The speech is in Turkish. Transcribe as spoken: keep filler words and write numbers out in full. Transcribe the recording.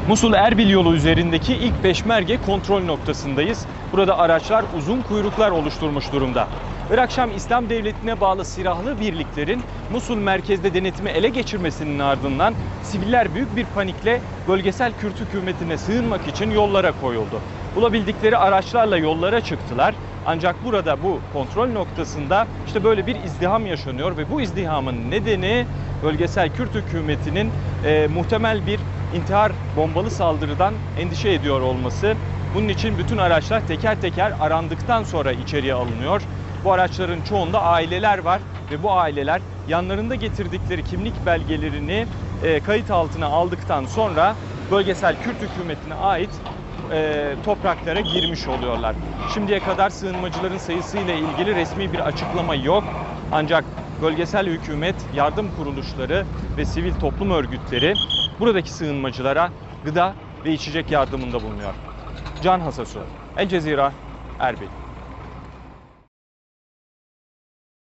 Musul-Erbil yolu üzerindeki ilk peşmerge kontrol noktasındayız. Burada araçlar uzun kuyruklar oluşturmuş durumda. Irak Şam İslam Devleti'ne bağlı silahlı birliklerin Musul merkezde denetimi ele geçirmesinin ardından siviller büyük bir panikle bölgesel Kürt hükümetine sığınmak için yollara koyuldu. Bulabildikleri araçlarla yollara çıktılar. Ancak burada bu kontrol noktasında işte böyle bir izdiham yaşanıyor ve bu izdihamın nedeni bölgesel Kürt hükümetinin e, muhtemel bir intihar bombalı saldırıdan endişe ediyor olması. Bunun için bütün araçlar teker teker arandıktan sonra içeriye alınıyor. Bu araçların çoğunda aileler var ve bu aileler yanlarında getirdikleri kimlik belgelerini e, kayıt altına aldıktan sonra bölgesel Kürt hükümetine ait e, topraklara girmiş oluyorlar. Şimdiye kadar sığınmacıların sayısıyla ilgili resmi bir açıklama yok. Ancak bölgesel hükümet, yardım kuruluşları ve sivil toplum örgütleri buradaki sığınmacılara gıda ve içecek yardımında bulunuyor. Can Hasasu, El Cezira, Erbil.